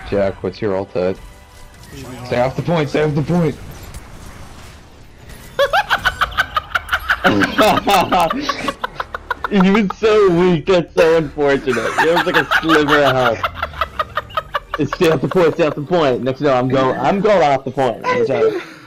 Jack, what's your ult at? Stay off the point, stay off the point! You've been so weak, that's so unfortunate. You have like a sliver of health. Stay off the point, stay off the point. Next, no, I'm going off the point.